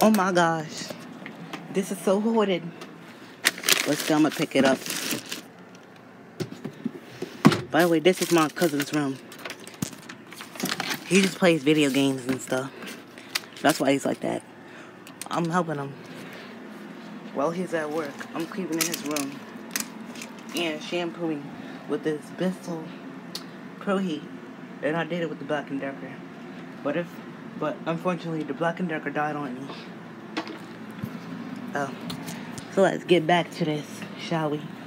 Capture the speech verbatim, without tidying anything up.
Oh my gosh. This is so hoarded. Let's see, I'm gonna pick it up. By the way, this is my cousin's room. He just plays video games and stuff. That's why he's like that. I'm helping him. While he's at work, I'm creeping in his room and shampooing with this Bissell Pro Heat. And I did it with the Black and Decker. But if, but unfortunately, the Black and Decker died on me. Oh. So let's get back to this, shall we?